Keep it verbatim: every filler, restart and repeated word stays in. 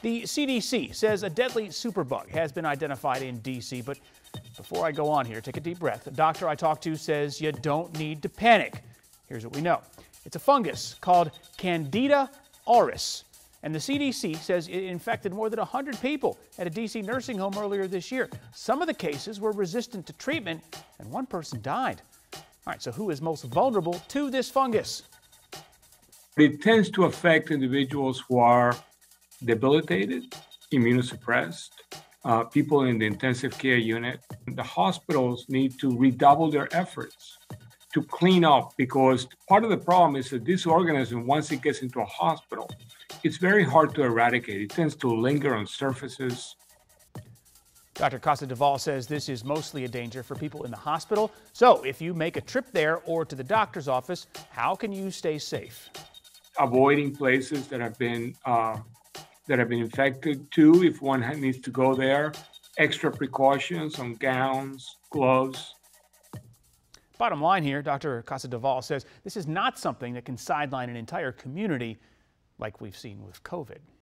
The C D C says a deadly superbug has been identified in D C, but before I go on here, take a deep breath. The doctor I talked to says you don't need to panic. Here's what we know. It's a fungus called Candida Auris, and the C D C says it infected more than one hundred people at a D C nursing home earlier this year. Some of the cases were resistant to treatment, and one person died. All right, so who is most vulnerable to this fungus? It tends to affect individuals who are debilitated, immunosuppressed, uh, people in the intensive care unit. The hospitals need to redouble their efforts to clean up, because part of the problem is that this organism, once it gets into a hospital, it's very hard to eradicate. It tends to linger on surfaces. Doctor Casadevall says this is mostly a danger for people in the hospital. So if you make a trip there or to the doctor's office, how can you stay safe? Avoiding places that have been uh, that have been infected too, if one needs to go there. Extra precautions on gowns, gloves. Bottom line here, Doctor Casadevall says this is not something that can sideline an entire community like we've seen with COVID.